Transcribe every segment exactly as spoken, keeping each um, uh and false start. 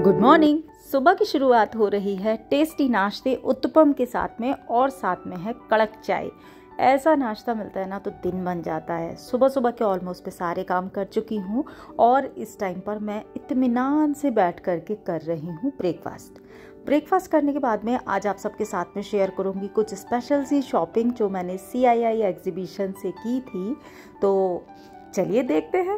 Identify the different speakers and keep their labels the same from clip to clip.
Speaker 1: Good morning. सुबह की शुरुआत हो रही है टेस्टी नाश्ते उत्तपम के साथ में और साथ में है कड़क चाय। ऐसा नाश्ता मिलता है ना तो दिन बन जाता है। सुबह सुबह के ऑलमोस्ट पे सारे काम कर चुकी हूँ और इस टाइम पर मैं इत्मीनान से बैठ करके कर रही हूँ ब्रेकफास्ट। ब्रेकफास्ट करने के बाद में आज आप सबके साथ में शेयर करूँगी कुछ स्पेशल सी शॉपिंग जो मैंने सी आई आई एग्जीबिशन से की थी। तो चलिए देखते हैं।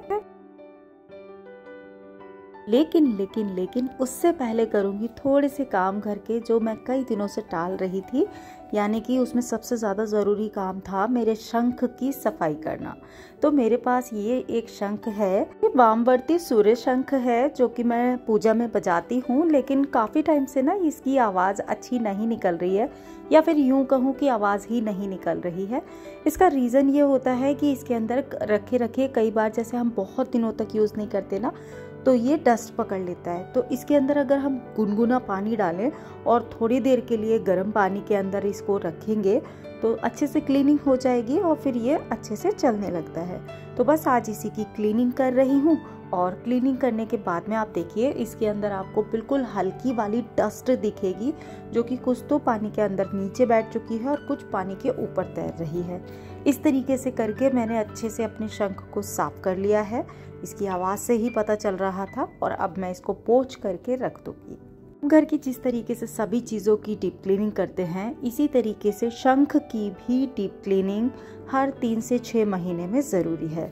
Speaker 1: लेकिन लेकिन लेकिन उससे पहले करूँगी थोड़े से काम घर के जो मैं कई दिनों से टाल रही थी, यानी कि उसमें सबसे ज़्यादा ज़रूरी काम था मेरे शंख की सफाई करना। तो मेरे पास ये एक शंख है, ये वामवर्ती सूर्य शंख है जो कि मैं पूजा में बजाती हूँ, लेकिन काफ़ी टाइम से ना इसकी आवाज़ अच्छी नहीं निकल रही है, या फिर यूँ कहूँ कि आवाज़ ही नहीं निकल रही है। इसका रीज़न ये होता है कि इसके अंदर रखे रखे कई बार जैसे हम बहुत दिनों तक यूज़ नहीं करते ना तो ये डस्ट पकड़ लेता है। तो इसके अंदर अगर हम गुनगुना पानी डालें और थोड़ी देर के लिए गर्म पानी के अंदर इसको रखेंगे तो अच्छे से क्लीनिंग हो जाएगी और फिर ये अच्छे से चलने लगता है। तो बस आज इसी की क्लीनिंग कर रही हूँ और क्लीनिंग करने के बाद में आप देखिए इसके अंदर आपको बिल्कुल हल्की वाली डस्ट दिखेगी जो कि कुछ तो पानी के अंदर नीचे बैठ चुकी है और कुछ पानी के ऊपर तैर रही है। इस तरीके से करके मैंने अच्छे से अपने शंख को साफ कर लिया है। इसकी आवाज़ से ही पता चल रहा था और अब मैं इसको पोंछ करके रख दूंगी। घर की जिस तरीके से सभी चीज़ों की डीप क्लीनिंग करते हैं इसी तरीके से शंख की भी डीप क्लीनिंग हर तीन से छः महीने में ज़रूरी है।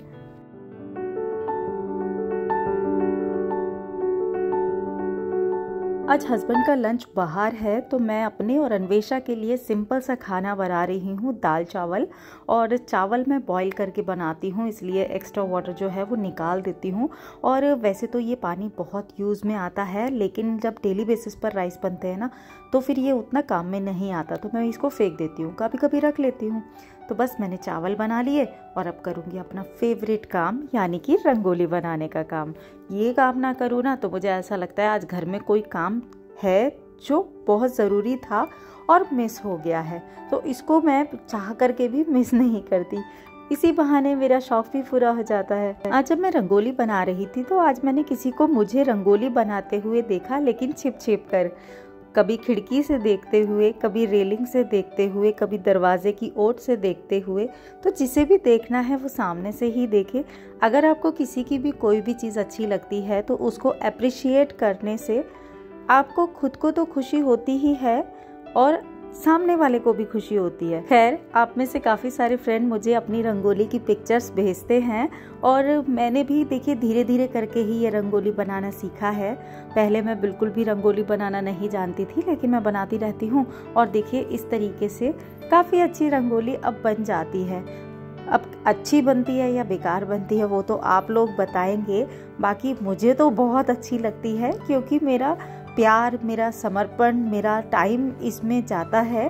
Speaker 1: आज हस्बैंड का लंच बाहर है तो मैं अपने और अन्वेषा के लिए सिंपल सा खाना बना रही हूँ, दाल चावल। और चावल मैं बॉईल करके बनाती हूँ इसलिए एक्स्ट्रा वाटर जो है वो निकाल देती हूँ। और वैसे तो ये पानी बहुत यूज़ में आता है, लेकिन जब डेली बेसिस पर राइस बनते हैं ना तो फिर ये उतना काम में नहीं आता, तो मैं इसको फेंक देती हूँ, कभी कभी रख लेती हूँ। तो बस मैंने चावल बना लिए और अब करूँगी अपना फेवरेट काम, यानी कि रंगोली बनाने का काम। ये काम ना करूँ ना तो मुझे ऐसा लगता है आज घर में कोई काम है जो बहुत ज़रूरी था और मिस हो गया है, तो इसको मैं चाह करके भी मिस नहीं करती। इसी बहाने मेरा शौक भी पूरा हो जाता है। आज जब मैं रंगोली बना रही थी तो आज मैंने किसी को मुझे रंगोली बनाते हुए देखा, लेकिन छिप छिप कर, कभी खिड़की से देखते हुए, कभी रेलिंग से देखते हुए, कभी दरवाजे की ओट से देखते हुए। तो जिसे भी देखना है वो सामने से ही देखे। अगर आपको किसी की भी कोई भी चीज़ अच्छी लगती है तो उसको अप्रिशिएट करने से आपको खुद को तो खुशी होती ही है और सामने वाले को भी खुशी होती है। खैर, आप में से काफ़ी सारे फ्रेंड मुझे अपनी रंगोली की पिक्चर्स भेजते हैं और मैंने भी देखिए धीरे धीरे करके ही ये रंगोली बनाना सीखा है। पहले मैं बिल्कुल भी रंगोली बनाना नहीं जानती थी, लेकिन मैं बनाती रहती हूँ और देखिए इस तरीके से काफ़ी अच्छी रंगोली अब बन जाती है। अब अच्छी बनती है या बेकार बनती है वो तो आप लोग बताएंगे, बाकी मुझे तो बहुत अच्छी लगती है क्योंकि मेरा प्यार, मेरा समर्पण, मेरा टाइम इसमें जाता है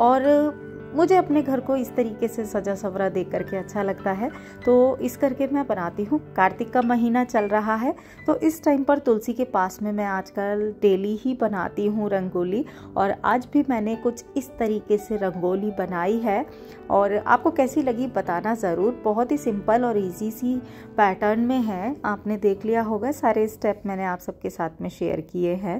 Speaker 1: और मुझे अपने घर को इस तरीके से सजा सवरा देख करके अच्छा लगता है। तो इस करके मैं बनाती हूँ। कार्तिक का महीना चल रहा है तो इस टाइम पर तुलसी के पास में मैं आजकल डेली ही बनाती हूँ रंगोली, और आज भी मैंने कुछ इस तरीके से रंगोली बनाई है। और आपको कैसी लगी बताना ज़रूर। बहुत ही सिंपल और इजी सी पैटर्न में है, आपने देख लिया होगा, सारे स्टेप मैंने आप सबके साथ में शेयर किए हैं।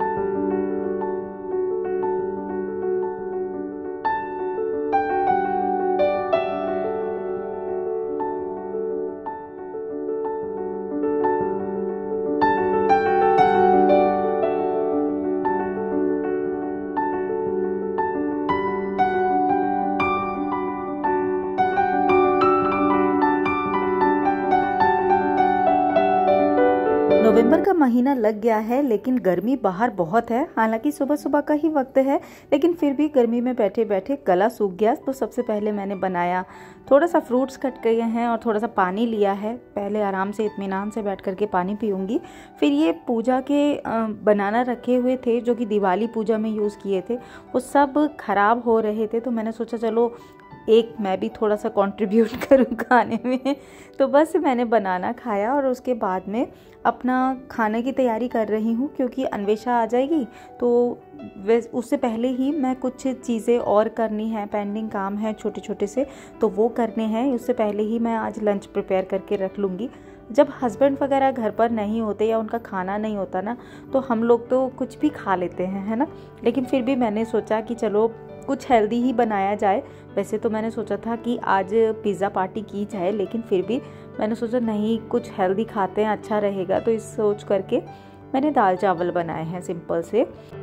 Speaker 1: नवंबर का महीना लग गया है लेकिन गर्मी बाहर बहुत है। हालांकि सुबह सुबह का ही वक्त है, लेकिन फिर भी गर्मी में बैठे बैठे गला सूख गया। तो सबसे पहले मैंने बनाया, थोड़ा सा फ्रूट्स कट किए हैं और थोड़ा सा पानी लिया है। पहले आराम से इत्मीनान से बैठ करके पानी पीऊँगी। फिर ये पूजा के बनाना रखे हुए थे जो कि दिवाली पूजा में यूज़ किए थे, वो सब खराब हो रहे थे। तो मैंने सोचा चलो एक मैं भी थोड़ा सा कंट्रीब्यूट करूँ खाने में। तो बस मैंने बनाना खाया और उसके बाद में अपना खाने की तैयारी कर रही हूँ क्योंकि अन्वेषा आ जाएगी। तो उससे पहले ही मैं कुछ चीज़ें और करनी है, पेंडिंग काम है छोटे छोटे से, तो वो करने हैं। उससे पहले ही मैं आज लंच प्रिपेयर करके रख लूँगी। जब हस्बैंड वगैरह घर पर नहीं होते या उनका खाना नहीं होता ना, तो हम लोग तो कुछ भी खा लेते हैं, है ना। लेकिन फिर भी मैंने सोचा कि चलो कुछ हेल्दी ही बनाया जाए। वैसे तो मैंने सोचा था कि आज पिज़्ज़ा पार्टी की जाए, लेकिन फिर भी मैंने सोचा नहीं, कुछ हेल्दी खाते हैं, अच्छा रहेगा। तो इस सोच करके मैंने दाल चावल बनाए हैं सिंपल से।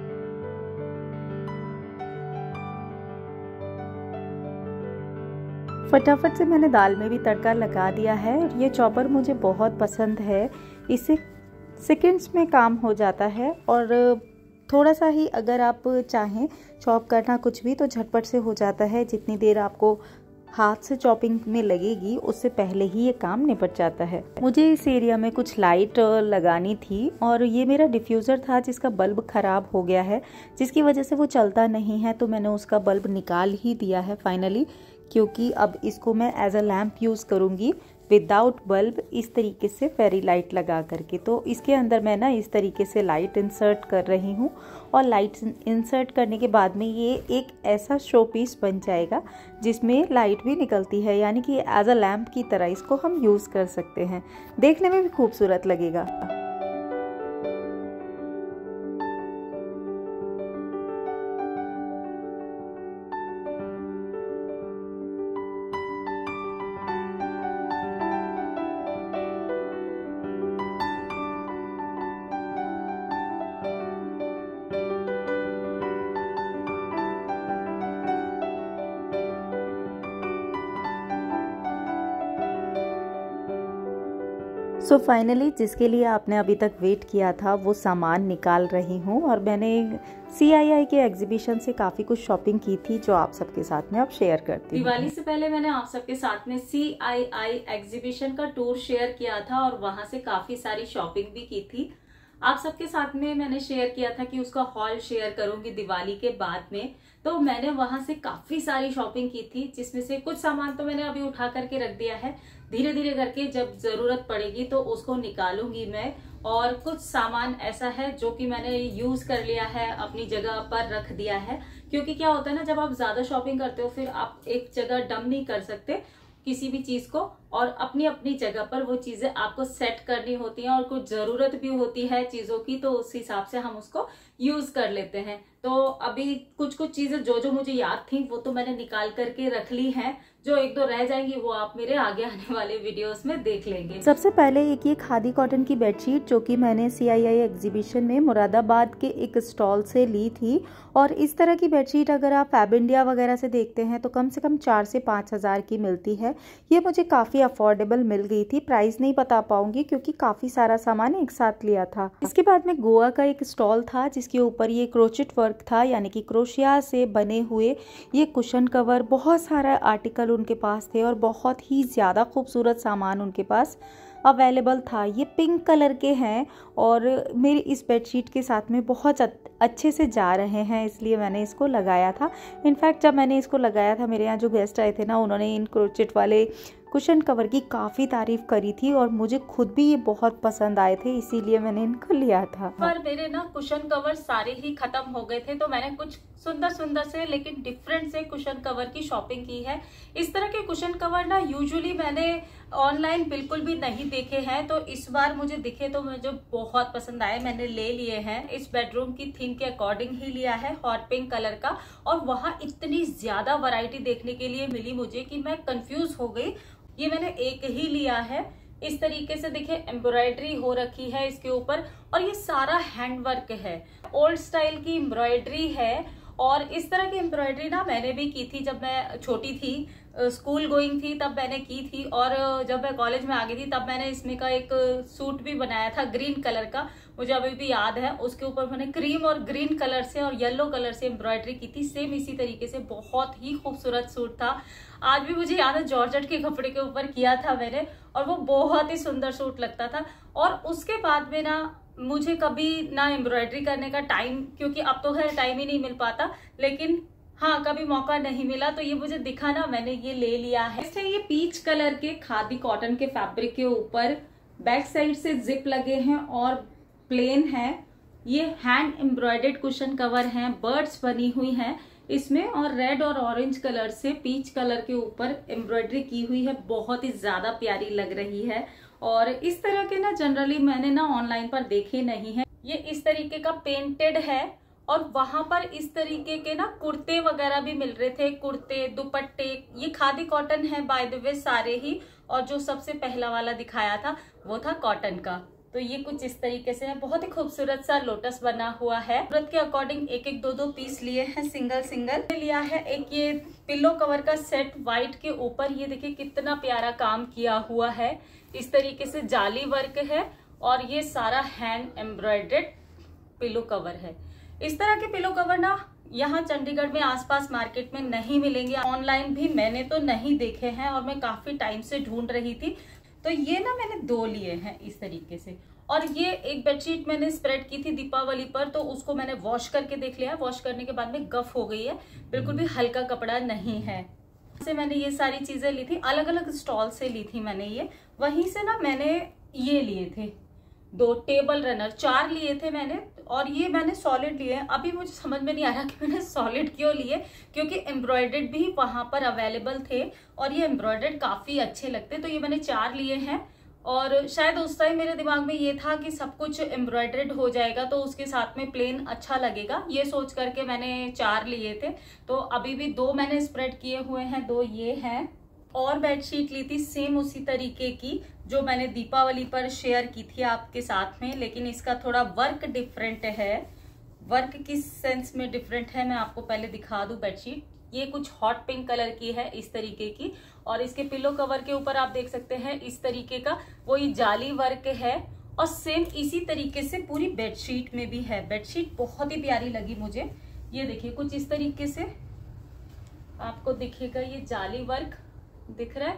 Speaker 1: फटाफट से मैंने दाल में भी तड़का लगा दिया है। और ये चॉपर मुझे बहुत पसंद है, इससे सेकंड्स में काम हो जाता है। और थोड़ा सा ही अगर आप चाहें चॉप करना कुछ भी, तो झटपट से हो जाता है। जितनी देर आपको हाथ से चॉपिंग में लगेगी उससे पहले ही ये काम निपट जाता है। मुझे इस एरिया में कुछ लाइट लगानी थी, और ये मेरा डिफ्यूज़र था जिसका बल्ब ख़राब हो गया है, जिसकी वजह से वो चलता नहीं है। तो मैंने उसका बल्ब निकाल ही दिया है फाइनली, क्योंकि अब इसको मैं एज अ लैम्प यूज़ करूँगी विदाउट बल्ब, इस तरीके से फेरी लाइट लगा करके। तो इसके अंदर मैं ना इस तरीके से लाइट इंसर्ट कर रही हूँ, और लाइट इंसर्ट करने के बाद में ये एक ऐसा शो पीस बन जाएगा जिसमें लाइट भी निकलती है, यानी कि एज अ लैम्प की तरह इसको हम यूज़ कर सकते हैं। देखने में भी खूबसूरत लगेगा। सो so फाइनली जिसके लिए आपने अभी तक वेट किया था वो सामान निकाल रही हूँ। और मैंने सी आई आई के एग्जीबिशन से काफ़ी कुछ शॉपिंग की थी, जो आप सबके साथ में अब शेयर करती हूँ।
Speaker 2: दिवाली से पहले मैंने आप सबके साथ में सी आई आई एग्जीबिशन का टूर शेयर किया था, और वहां से काफ़ी सारी शॉपिंग भी की थी। आप सबके साथ में मैंने शेयर किया था कि उसका हॉल शेयर करूंगी दिवाली के बाद में। तो मैंने वहां से काफी सारी शॉपिंग की थी, जिसमें से कुछ सामान तो मैंने अभी उठा करके रख दिया है। धीरे धीरे करके जब जरूरत पड़ेगी तो उसको निकालूंगी मैं। और कुछ सामान ऐसा है जो कि मैंने यूज कर लिया है, अपनी जगह पर रख दिया है। क्योंकि क्या होता है ना, जब आप ज्यादा शॉपिंग करते हो फिर आप एक जगह डंप नहीं कर सकते किसी भी चीज को, और अपनी अपनी जगह पर वो चीजें आपको सेट करनी होती हैं। और कुछ जरूरत भी होती है चीजों की, तो उस हिसाब से हम उसको यूज कर लेते हैं। तो अभी कुछ कुछ चीजें जो जो मुझे याद थी वो तो मैंने निकाल करके रख ली हैं। जो एक दो रह जाएंगी वो आप मेरे आगे आने वाले वीडियोस में देख लेंगे।
Speaker 1: सबसे पहले एक ये खादी कॉटन की बेडशीट, जो कि मैंने सी आई आई एग्जीबिशन में मुरादाबाद के एक स्टॉल से ली थी। और इस तरह की बेडशीट अगर आप फैब इंडिया वगैरह से देखते हैं तो कम से कम चार से पाँच हज़ार की मिलती है। ये मुझे काफ़ी अफोर्डेबल मिल गई थी। प्राइस नहीं बता पाऊंगी क्योंकि काफ़ी सारा सामान एक साथ लिया था। इसके बाद में गोवा का एक स्टॉल था जिसके ऊपर ये क्रोचेट वर्क था, यानी कि क्रोशिया से बने हुए ये कुशन कवर, बहुत सारा आर्टिकल उनके पास थे और बहुत ही ज़्यादा खूबसूरत सामान उनके पास अवेलेबल था। ये पिंक कलर के हैं और मेरी इस बेडशीट के साथ में बहुत अच्छे से जा रहे हैं, इसलिए मैंने इसको लगाया था। इनफैक्ट जब मैंने इसको लगाया था, मेरे यहाँ जो गेस्ट आए थे ना, उन्होंने इन क्रोचेट वाले कुशन कवर की काफ़ी तारीफ करी थी और मुझे खुद भी ये बहुत पसंद आए थे, इसीलिए मैंने इनको लिया था।
Speaker 2: पर मेरे ना कुशन कवर सारे ही खत्म हो गए थे, तो मैंने कुछ सुंदर सुंदर से लेकिन डिफरेंट से कुशन कवर की शॉपिंग की है। इस तरह के कुशन कवर ना यूजुअली मैंने ऑनलाइन बिल्कुल भी नहीं देखे हैं, तो इस बार मुझे दिखे तो मुझे बहुत पसंद आए, मैंने ले लिए हैं। इस बेडरूम की थीम के अकॉर्डिंग ही लिया है, हॉट पिंक कलर का। और वहाँ इतनी ज्यादा वैरायटी देखने के लिए मिली मुझे कि मैं कंफ्यूज हो गई। ये मैंने एक ही लिया है। इस तरीके से देखिए एम्ब्रॉयडरी हो रखी है इसके ऊपर, और ये सारा हैंडवर्क है, ओल्ड स्टाइल की एम्ब्रॉयडरी है। और इस तरह की एम्ब्रॉयडरी ना मैंने भी की थी जब मैं छोटी थी, स्कूल गोइंग थी तब मैंने की थी। और जब मैं कॉलेज में आ गई थी तब मैंने इसमें का एक सूट भी बनाया था ग्रीन कलर का, मुझे अभी भी याद है। उसके ऊपर मैंने क्रीम और ग्रीन कलर से और येलो कलर से एम्ब्रॉयडरी की थी, सेम इसी तरीके से। बहुत ही खूबसूरत सूट था, आज भी मुझे याद है, जॉर्जेट के कपड़े के ऊपर किया था मैंने, और वो बहुत ही सुंदर सूट लगता था। और उसके बाद में ना मुझे कभी ना एम्ब्रॉयडरी करने का टाइम, क्योंकि अब तो खैर टाइम ही नहीं मिल पाता, लेकिन हाँ कभी मौका नहीं मिला, तो ये मुझे दिखा ना, मैंने ये ले लिया है। इससे ये पीच कलर के खादी कॉटन के फैब्रिक के ऊपर बैक साइड से जिप लगे हैं और प्लेन है। ये हैंड एम्ब्रॉयडर्ड कुशन कवर हैं, बर्ड्स बनी हुई हैं इसमें, और रेड और ऑरेंज कलर से पीच कलर के ऊपर एम्ब्रॉयडरी की हुई है, बहुत ही ज्यादा प्यारी लग रही है। और इस तरह के ना जनरली मैंने ना ऑनलाइन पर देखे नहीं है। ये इस तरीके का पेंटेड है और वहां पर इस तरीके के ना कुर्ते वगैरह भी मिल रहे थे, कुर्ते, दुपट्टे। ये खादी कॉटन है बाय द वे सारे ही, और जो सबसे पहला वाला दिखाया था वो था कॉटन का। तो ये कुछ इस तरीके से है, बहुत ही खूबसूरत सा लोटस बना हुआ है। जरूरत के अकॉर्डिंग एक एक दो दो पीस लिए हैं, सिंगल सिंगल लिया है। एक ये पिल्लो कवर का सेट व्हाइट के ऊपर, ये देखिए कितना प्यारा काम किया हुआ है। इस तरीके से जाली वर्क है और ये सारा हैंड एम्ब्रॉयडर्ड पिलो कवर है। इस तरह के पिलो कवर ना यहाँ चंडीगढ़ में आसपास मार्केट में नहीं मिलेंगे। ऑनलाइन भी मैंने तो नहीं देखे हैं और मैं काफी टाइम से ढूंढ रही थी। तो ये ना मैंने दो लिए हैं इस तरीके से। और ये एक बेडशीट मैंने स्प्रेड की थी दीपावली पर, तो उसको मैंने वॉश करके देख लिया। वॉश करने के बाद में गफ हो गई है, बिल्कुल भी हल्का कपड़ा नहीं है। से मैंने ये सारी चीजें ली थी, अलग अलग स्टॉल से ली थी मैंने ये। वहीं से ना मैंने ये लिए थे दो टेबल रनर, चार लिए थे मैंने, और ये मैंने सॉलिड लिए हैं। अभी मुझे समझ में नहीं आ रहा कि मैंने सॉलिड क्यों लिए, क्योंकि एम्ब्रॉयडर्ड भी वहां पर अवेलेबल थे और ये एम्ब्रॉयडर्ड काफी अच्छे लगते। तो ये मैंने चार लिए हैं और शायद उस टाइम मेरे दिमाग में ये था कि सब कुछ एम्ब्रॉयडर्ड हो जाएगा तो उसके साथ में प्लेन अच्छा लगेगा, ये सोच करके मैंने चार लिए थे। तो अभी भी दो मैंने स्प्रेड किए हुए हैं, दो ये हैं। और बेडशीट ली थी सेम उसी तरीके की जो मैंने दीपावली पर शेयर की थी आपके साथ में, लेकिन इसका थोड़ा वर्क डिफरेंट है। वर्क किस सेंस में डिफरेंट है मैं आपको पहले दिखा दूं। बेडशीट ये कुछ हॉट पिंक कलर की है इस तरीके की, और इसके पिलो कवर के ऊपर आप देख सकते हैं इस तरीके का वो ये जाली वर्क है। और सेम इसी तरीके से पूरी बेडशीट में भी है। बेडशीट बहुत ही प्यारी लगी मुझे। ये देखिए कुछ इस तरीके से आपको दिखेगा, ये जाली वर्क दिख रहा है।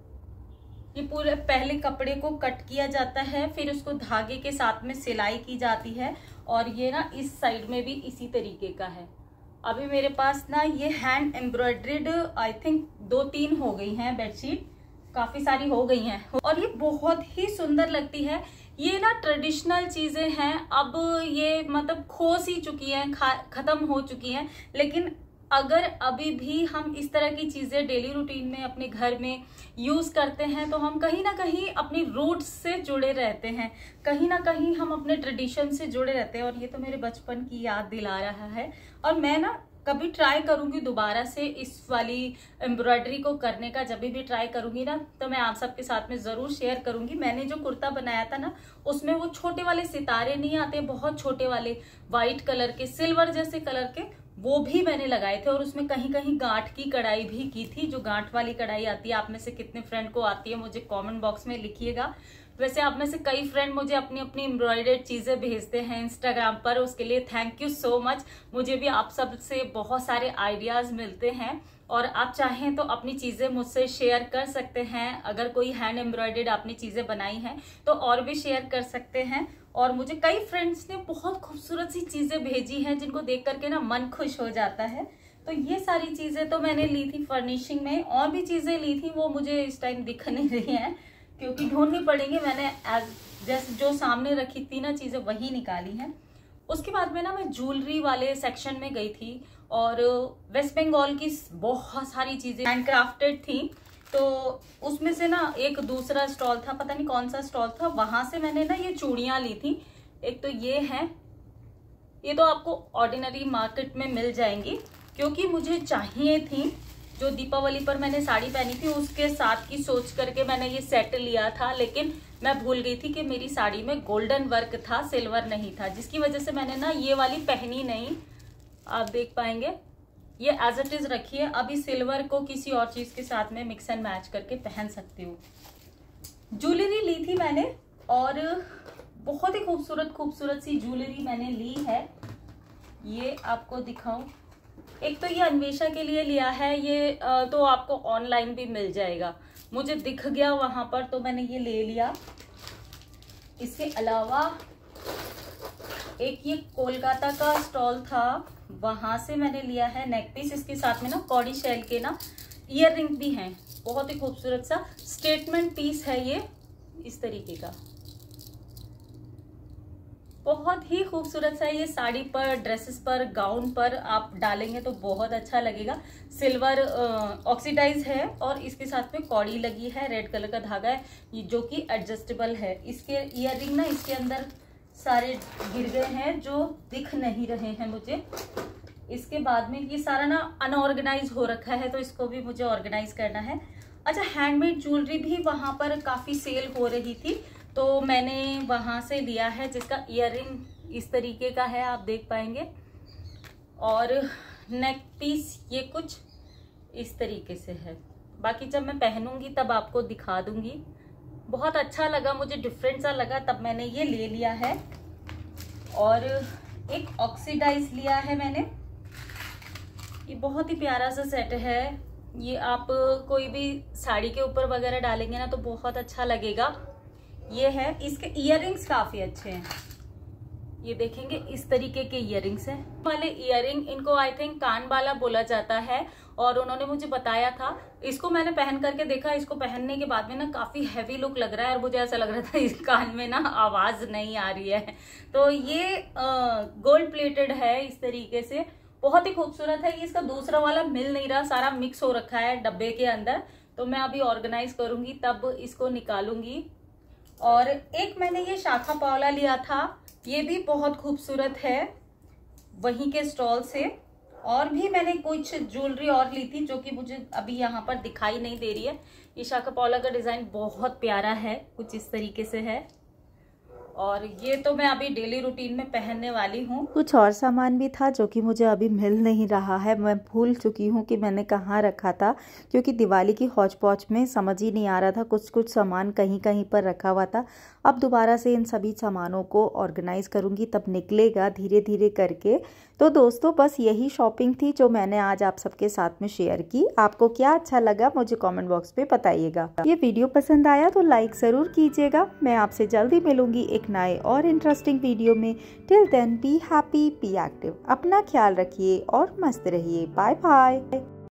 Speaker 2: ये पूरे पहले कपड़े को कट किया जाता है, फिर उसको धागे के साथ में सिलाई की जाती है, और ये ना इस साइड में भी इसी तरीके का है। अभी मेरे पास ना ये हैंड एम्ब्रॉयडर्ड आई थिंक दो तीन हो गई हैं बेडशीट, काफी सारी हो गई हैं, और ये बहुत ही सुंदर लगती है। ये ना ट्रेडिशनल चीजें हैं, अब ये मतलब खो सी चुकी हैं, खत्म हो चुकी हैं, लेकिन अगर अभी भी हम इस तरह की चीजें डेली रूटीन में अपने घर में यूज करते हैं तो हम कहीं ना कहीं अपनी रूट्स से जुड़े रहते हैं, कहीं ना कहीं हम अपने ट्रेडिशन से जुड़े रहते हैं। और ये तो मेरे बचपन की याद दिला रहा है। और मैं ना कभी ट्राई करूंगी दोबारा से इस वाली एम्ब्रॉयडरी को करने का। जब भी ट्राई करूंगी ना तो मैं आप सबके साथ में जरूर शेयर करूंगी। मैंने जो कुर्ता बनाया था ना उसमें वो छोटे वाले सितारे नहीं आते, बहुत छोटे वाले व्हाइट कलर के, सिल्वर जैसे कलर के, वो भी मैंने लगाए थे। और उसमें कहीं कहीं गांठ की कढ़ाई भी की थी, जो गांठ वाली कढ़ाई आती है। आप में से कितने फ्रेंड को आती है मुझे कमेंट बॉक्स में लिखिएगा। वैसे आप में से कई फ्रेंड मुझे अपनी अपनी एम्ब्रॉयडर्ड चीजें भेजते हैं इंस्टाग्राम पर, उसके लिए थैंक यू सो मच। मुझे भी आप सब से बहुत सारे आइडियाज मिलते हैं, और आप चाहें तो अपनी चीजें मुझसे शेयर कर सकते हैं। अगर कोई हैंड एम्ब्रॉयडर्ड आपने चीजें बनाई हैं तो और भी शेयर कर सकते हैं। और मुझे कई फ्रेंड्स ने बहुत खूबसूरत सी चीजें भेजी हैं जिनको देख करके ना मन खुश हो जाता है। तो ये सारी चीजें तो मैंने ली थी फर्निशिंग में। और भी चीजें ली थी, वो मुझे इस टाइम दिख नहीं रही हैं क्योंकि ढूंढनी पड़ेंगी। मैंने जैसे जो सामने रखी थी ना चीजें वही निकाली हैं। उसके बाद में ना मैं ज्वेलरी वाले सेक्शन में गई थी, और वेस्ट बंगाल की बहुत सारी चीजें हैंडक्राफ्टेड थी। तो उसमें से ना एक दूसरा स्टॉल था, पता नहीं कौन सा स्टॉल था, वहां से मैंने ना ये चूड़ियां ली थी। एक तो ये है, ये तो आपको ऑर्डिनरी मार्केट में मिल जाएंगी, क्योंकि मुझे चाहिए थी। जो दीपावली पर मैंने साड़ी पहनी थी उसके साथ की सोच करके मैंने ये सेट लिया था, लेकिन मैं भूल गई थी कि मेरी साड़ी में गोल्डन वर्क था, सिल्वर नहीं था, जिसकी वजह से मैंने ना ये वाली पहनी नहीं। आप देख पाएंगे ये एज इट इज रखी है। अभी सिल्वर को किसी और चीज के साथ में मिक्स एंड मैच करके पहन सकती हूँ। ज्वेलरी ली थी मैंने, और बहुत ही खूबसूरत खूबसूरत सी ज्वेलरी मैंने ली है। ये आपको दिखाऊं, एक तो ये अन्वेषा के लिए लिया है, ये तो आपको ऑनलाइन भी मिल जाएगा, मुझे दिख गया वहां पर तो मैंने ये ले लिया। इसके अलावा एक ये कोलकाता का स्टॉल था, वहां से मैंने लिया है नेक पीस। इसके साथ में ना कॉडी शेल के ना ईयर रिंग भी हैं, बहुत ही खूबसूरत सा स्टेटमेंट पीस है ये इस तरीके का। बहुत ही खूबसूरत सा ये साड़ी पर, ड्रेसेस पर, गाउन पर आप डालेंगे तो बहुत अच्छा लगेगा। सिल्वर ऑक्सीडाइज है और इसके साथ में कौड़ी लगी है, रेड कलर का धागा है जो कि एडजस्टेबल है। इसके ईयररिंग ना इसके अंदर सारे गिर गए हैं जो दिख नहीं रहे हैं मुझे। इसके बाद में ये सारा ना अनऑर्गेनाइज हो रखा है तो इसको भी मुझे ऑर्गेनाइज करना है। अच्छा, हैंडमेड ज्वेलरी भी वहाँ पर काफ़ी सेल हो रही थी तो मैंने वहाँ से लिया है, जिसका ईयररिंग इस तरीके का है, आप देख पाएंगे। और नेक पीस ये कुछ इस तरीके से है। बाकी जब मैं पहनूंगी तब आपको दिखा दूंगी। बहुत अच्छा लगा मुझे, डिफरेंट सा लगा, तब मैंने ये ले लिया है। और एक ऑक्सीडाइज लिया है मैंने, ये बहुत ही प्यारा सा सेट है। ये आप कोई भी साड़ी के ऊपर वगैरह डालेंगे ना तो बहुत अच्छा लगेगा। ये है, इसके इयररिंग्स काफी अच्छे हैं, ये देखेंगे इस तरीके के इयररिंग्स हैं। वाले इयररिंग इनको आई थिंक कान वाला बोला जाता है और उन्होंने मुझे बताया था। इसको मैंने पहन करके देखा, इसको पहनने के बाद में ना काफी हैवी लुक लग रहा है और मुझे ऐसा लग रहा था इस कान में ना आवाज नहीं आ रही है। तो ये गोल्ड प्लेटेड है इस तरीके से, बहुत ही खूबसूरत है। इसका दूसरा वाला मिल नहीं रहा, सारा मिक्स हो रखा है डब्बे के अंदर, तो मैं अभी ऑर्गेनाइज करूंगी तब इसको निकालूंगी। और एक मैंने ये शाखा पौला लिया था, ये भी बहुत खूबसूरत है वहीं के स्टॉल से। और भी मैंने कुछ ज्वेलरी और ली थी जो कि मुझे अभी यहाँ पर दिखाई नहीं दे रही है। ये शाखा पौला का डिजाइन बहुत प्यारा है, कुछ इस तरीके से है। और ये तो मैं अभी डेली रूटीन में पहनने वाली हूँ।
Speaker 1: कुछ और सामान भी था जो कि मुझे अभी मिल नहीं रहा है, मैं भूल चुकी हूँ कि मैंने कहाँ रखा था, क्योंकि दिवाली की हौच पौच में समझ ही नहीं आ रहा था, कुछ कुछ सामान कहीं कहीं पर रखा हुआ था। अब दोबारा से इन सभी सामानों को ऑर्गेनाइज करूँगी तब निकलेगा धीरे धीरे करके। तो दोस्तों बस यही शॉपिंग थी जो मैंने आज आप सबके साथ में शेयर की। आपको क्या अच्छा लगा मुझे कमेंट बॉक्स पे बताइएगा। ये वीडियो पसंद आया तो लाइक ज़रूर कीजिएगा। मैं आपसे जल्दी मिलूंगी एक नए और इंटरेस्टिंग वीडियो में। Till then be happy, be active, अपना ख्याल रखिए और मस्त रहिए। Bye bye.